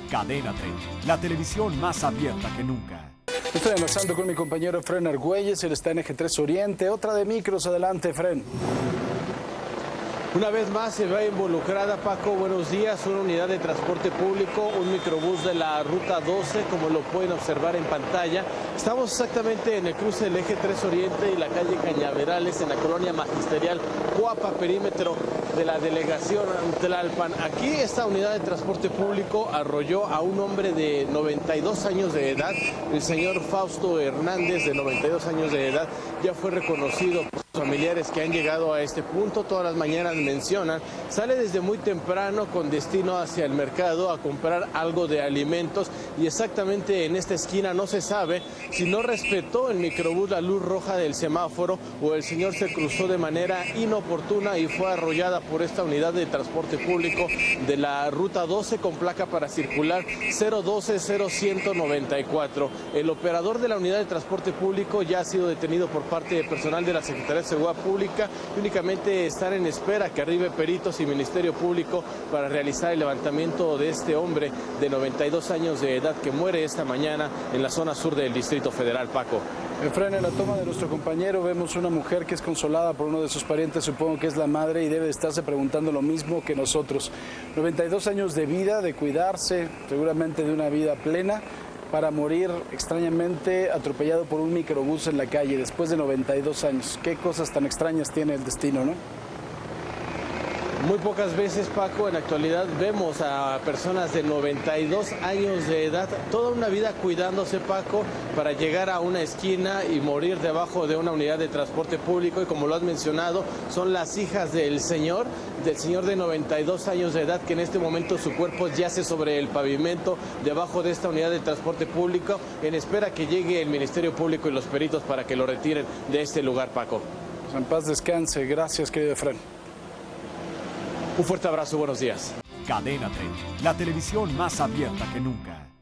Cadena 30, la televisión más abierta que nunca. Estoy enlazando con mi compañero Fren Argüelles, él está en Eje 3 Oriente. Otra de micros, adelante, Fren. Una vez más se ve involucrada, Paco, buenos días, una unidad de transporte público, un microbús de la Ruta 12, como lo pueden observar en pantalla. Estamos exactamente en el cruce del Eje 3 Oriente y la calle Cañaverales, en la colonia magisterial Cuapa, perímetro de la delegación Tlalpan. Aquí esta unidad de transporte público arrolló a un hombre de 92 años de edad, el señor Fausto Hernández, de 92 años de edad, ya fue reconocido por sus familiares que han llegado a este punto. Todas las mañanas mencionan, sale desde muy temprano con destino hacia el mercado a comprar algo de alimentos y exactamente en esta esquina no se sabe si no respetó el microbús la luz roja del semáforo o el señor se cruzó de manera inoportuna y fue arrollada por esta unidad de transporte público de la Ruta 12 con placa para circular 012-0194. El operador de la unidad de transporte público ya ha sido detenido por parte de personal de la Secretaría de Seguridad Pública. Únicamente están en espera que arribe peritos y Ministerio Público para realizar el levantamiento de este hombre de 92 años de edad que muere esta mañana en la zona sur del Distrito Federal, Paco. Fren, en la toma de nuestro compañero vemos una mujer que es consolada por uno de sus parientes, supongo que es la madre, y debe de estarse preguntando lo mismo que nosotros. 92 años de vida, de cuidarse, seguramente de una vida plena, para morir extrañamente atropellado por un microbús en la calle después de 92 años. Qué cosas tan extrañas tiene el destino, ¿no? Muy pocas veces, Paco, en la actualidad vemos a personas de 92 años de edad, toda una vida cuidándose, Paco, para llegar a una esquina y morir debajo de una unidad de transporte público. Y como lo has mencionado, son las hijas del señor de 92 años de edad, que en este momento su cuerpo yace sobre el pavimento debajo de esta unidad de transporte público, en espera que llegue el Ministerio Público y los peritos para que lo retiren de este lugar, Paco. Pues en paz descanse. Gracias, querido Fren. Un fuerte abrazo, buenos días. Cadena 30, la televisión más abierta que nunca.